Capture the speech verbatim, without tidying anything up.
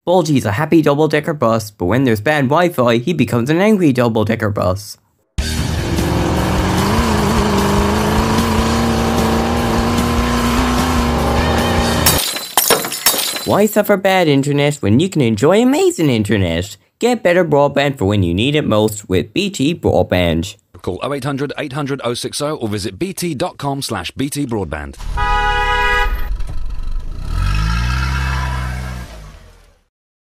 Bulgy's a happy double-decker bus, but when there's bad Wi-Fi, he becomes an angry double-decker bus. Why suffer bad internet when you can enjoy amazing internet? Get better broadband for when you need it most with B T Broadband. Call oh eight hundred eight hundred oh six oh or visit bt dot com slash bt broadband.